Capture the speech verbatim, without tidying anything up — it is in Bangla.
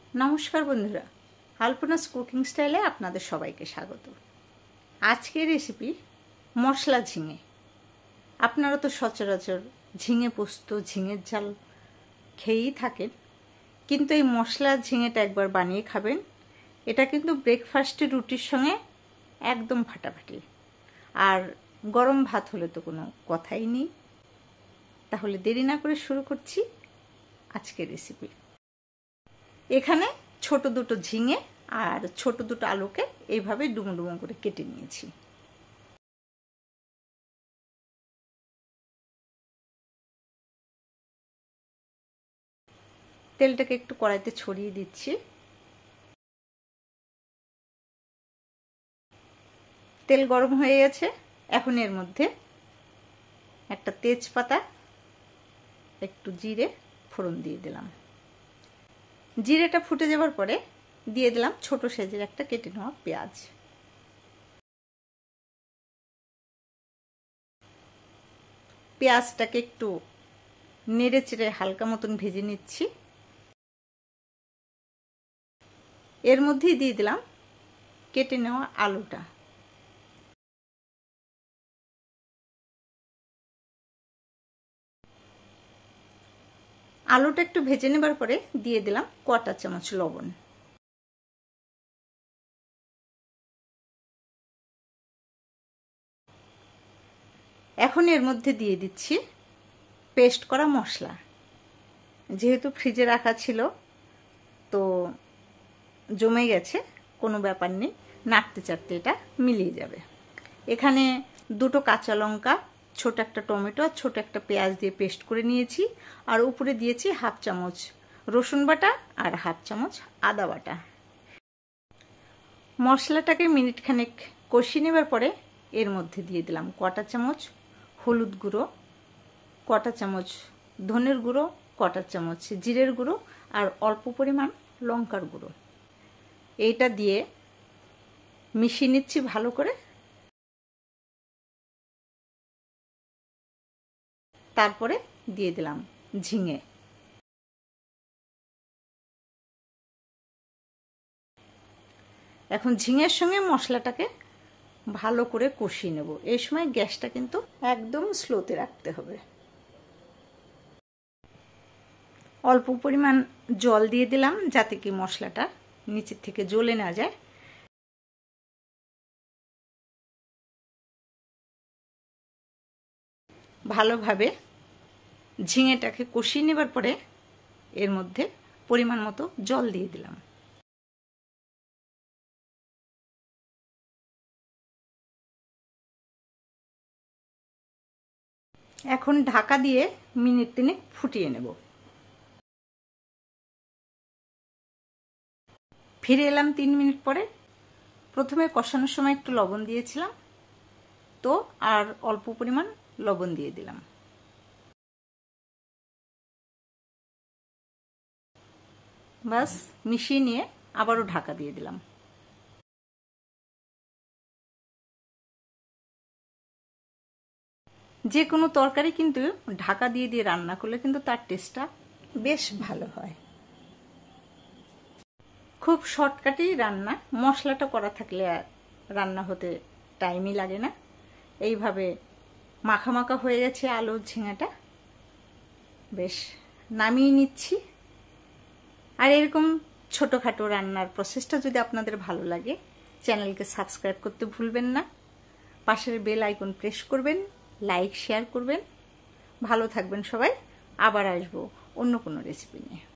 নমস্কার বন্ধুরা, আলপনাস কুকিং স্টাইলে আপনাদের সবাইকে স্বাগত। আজকের রেসিপি মশলা ঝিঙে। আপনারা তো সচরাচর ঝিঙে পোস্ত, ঝিঙের ঝাল খেয়েই থাকেন, কিন্তু এই মশলা ঝিঙেটা একবার বানিয়ে খাবেন। এটা কিন্তু ব্রেকফাস্টে রুটির সঙ্গে একদম ফাটাফাটি, আর গরম ভাত হলে তো কোনো কথাই নেই। তাহলে দেরি না করে শুরু করছি আজকের রেসিপি। এখানে ছোট দুটো ঝিঙে আর ছোট দুটো আলুকে এইভাবে ডুমো ডুমো করে কেটে নিয়েছি। তেলটাকে একটু কড়াইতে ছড়িয়ে দিচ্ছি। তেল গরম হয়ে গেছে, এখন এর মধ্যে একটা তেজপাতা, একটু জিরে ফোড়ন দিয়ে দিলাম। জিরেটা ফুটে যাওয়ার পরে দিয়ে দিলাম ছোট সাইজের একটা কেটে নেওয়া পেঁয়াজ। পেঁয়াজটাকে একটু নেড়ে চেড়ে হালকা মতন ভেজে নিচ্ছি। এর মধ্যেই দিয়ে দিলাম কেটে নেওয়া আলুটা। আলুটা একটু ভেজে নেবার পরে দিয়ে দিলাম কটা চামচ লবণ। এখন এর মধ্যে দিয়ে দিচ্ছি পেস্ট করা মশলা। যেহেতু ফ্রিজে রাখা ছিল তো জমে গেছে, কোনো ব্যাপার নেই, নাড়তে চাড়তে এটা মিলিয়ে যাবে। এখানে দুটো কাঁচা লঙ্কা, ছোট একটা টমেটো আর ছোট একটা পেঁয়াজ দিয়ে পেস্ট করে নিয়েছি, আর উপরে দিয়েছি হাফ চামচ রসুন বাটা আর হাফ চামচ আদা বাটা। মশলাটাকে মিনিট খানেক কষিয়ে নেবার পরে এর মধ্যে দিয়ে দিলাম কটা চামচ হলুদ গুঁড়ো, কটা চামচ ধনের গুঁড়ো, কটা চামচ জিরের গুঁড়ো আর অল্প পরিমাণ লঙ্কার গুঁড়ো। এইটা দিয়ে মিশিয়ে নিচ্ছি ভালো করে। তারপরে দিয়ে দিলাম ঝিঙে। এখন ঝিঙের সঙ্গে মশলাটাকে ভালো করে কষিয়ে নেব। এই সময় গ্যাসটা কিন্তু একদম স্লোতে রাখতে হবে। অল্প পরিমাণ জল দিয়ে দিলাম যাতে কি মশলাটা নিচের থেকে জ্বলে না যায়। ভালোভাবে ঝিঙেটাকে কষিয়ে নেবার পরে এর মধ্যে পরিমাণ মতো জল দিয়ে দিলাম। এখন ঢাকা দিয়ে মিনিট তিনেক ফুটিয়ে নেব। ফিরে এলাম তিন মিনিট পরে। প্রথমে কষানোর সময় একটু লবণ দিয়েছিলাম, তো আর অল্প পরিমাণ লবণ দিয়ে দিলাম। বাস মিশিয়ে নিয়ে আবারও ঢাকা দিয়ে দিলাম। যে কোনো তরকারি কিন্তু ঢাকা দিয়ে দিয়ে রান্না করলে কিন্তু তার টেস্টটা বেশ ভালো হয়। খুব শর্টকাটই রান্না, মশলাটা করা থাকলে আর রান্না হতে টাইমই লাগে না। এইভাবে মাখা মাখা হয়ে গেছে আলুর ঝিঙাটা, বেশ নামিয়ে নিচ্ছি। আর এরকম ছোটোখাটো রান্নার প্রসেসটা যদি আপনাদের ভালো লাগে, চ্যানেলকে সাবস্ক্রাইব করতে ভুলবেন না, পাশের বেল আইকন প্রেস করবেন, লাইক শেয়ার করবেন। ভালো থাকবেন সবাই। আবার আসবো অন্য কোনো রেসিপি নিয়ে।